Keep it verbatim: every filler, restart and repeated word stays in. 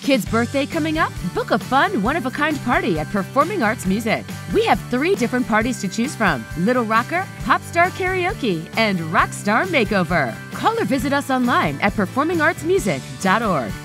Kid's birthday coming up? Book a fun, one-of-a-kind party at Performing Arts Music. We have three different parties to choose from: Little Rocker, Pop Star Karaoke, and Rock Star Makeover. Call or visit us online at performing arts music dot org.